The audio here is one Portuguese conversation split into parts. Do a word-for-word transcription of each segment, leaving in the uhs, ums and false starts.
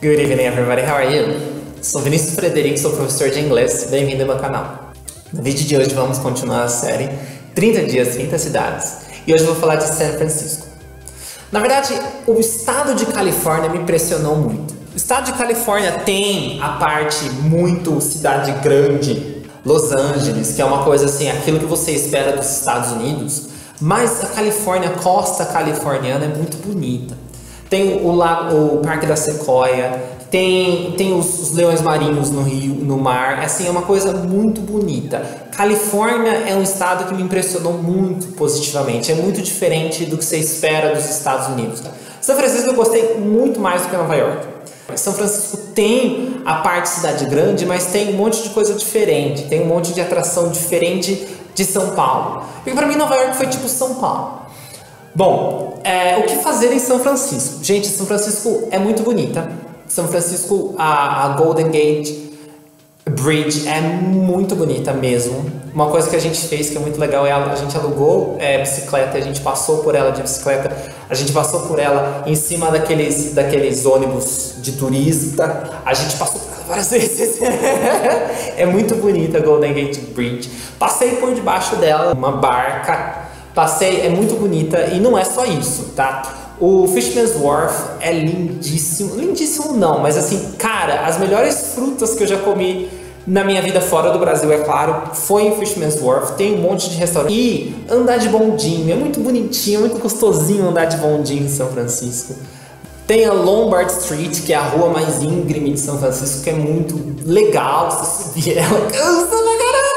Good evening everybody, how are you? Sou Vinícius Frederico, sou professor de inglês, bem-vindo ao meu canal. No vídeo de hoje vamos continuar a série trinta dias, trinta cidades e hoje eu vou falar de San Francisco. Na verdade, o estado de Califórnia me impressionou muito. O estado de Califórnia tem a parte muito cidade grande, Los Angeles, que é uma coisa assim, aquilo que você espera dos Estados Unidos, mas a Califórnia, a costa californiana é muito bonita. Tem o, lago, o Parque da Sequoia, tem, tem os, os leões marinhos no rio, no mar, assim, é uma coisa muito bonita. Califórnia é um estado que me impressionou muito positivamente, é muito diferente do que você espera dos Estados Unidos. São Francisco eu gostei muito mais do que Nova York. São Francisco tem a parte cidade grande, mas tem um monte de coisa diferente, tem um monte de atração diferente de São Paulo. E para mim Nova York foi tipo São Paulo. Bom, é, o que fazer em São Francisco? Gente, São Francisco é muito bonita. São Francisco, a, a Golden Gate Bridge é muito bonita mesmo. Uma coisa que a gente fez que é muito legal é a, a gente alugou é, bicicleta, a gente passou por ela de bicicleta, a gente passou por ela em cima daqueles, daqueles ônibus de turista, a gente passou por ela várias vezes. É muito bonita a Golden Gate Bridge. Passei por debaixo dela, uma barca. Passei, é muito bonita e não é só isso, tá? O Fisherman's Wharf é lindíssimo, lindíssimo não, mas assim, cara, as melhores frutas que eu já comi na minha vida fora do Brasil, é claro, foi em Fisherman's Wharf, tem um monte de restaurante. E andar de bondinho, é muito bonitinho, é muito gostosinho andar de bondinho em São Francisco. Tem a Lombard Street, que é a rua mais íngreme de São Francisco, que é muito legal, você subir ela, cansa pra caramba!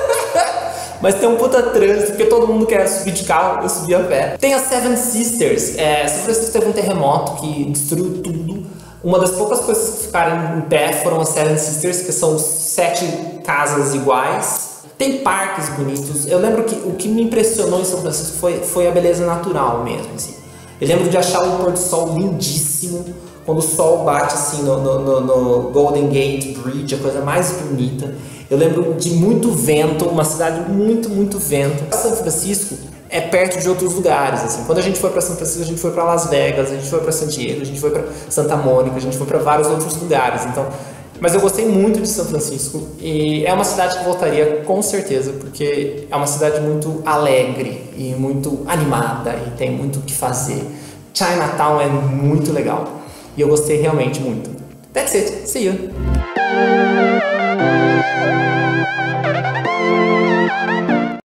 Mas tem um puta trânsito, porque todo mundo quer subir de carro, eu subi a pé. Tem a Seven Sisters, é, São Francisco teve um terremoto que destruiu tudo. Uma das poucas coisas que ficaram em pé foram as Seven Sisters, que são sete casas iguais. Tem parques bonitos. Eu lembro que o que me impressionou em São Francisco foi, foi a beleza natural mesmo, assim. Eu lembro de achar o pôr do sol lindíssimo, quando o sol bate assim no, no, no, no Golden Gate Bridge, a coisa mais bonita. Eu lembro de muito vento, uma cidade muito, muito vento. São Francisco é perto de outros lugares, assim. Quando a gente foi para São Francisco, a gente foi para Las Vegas, a gente foi para San Diego, a gente foi para Santa Mônica, a gente foi para vários outros lugares. Então, mas eu gostei muito de São Francisco e é uma cidade que voltaria com certeza, porque é uma cidade muito alegre e muito animada e tem muito o que fazer. Chinatown é muito legal e eu gostei realmente muito. That's it. See you.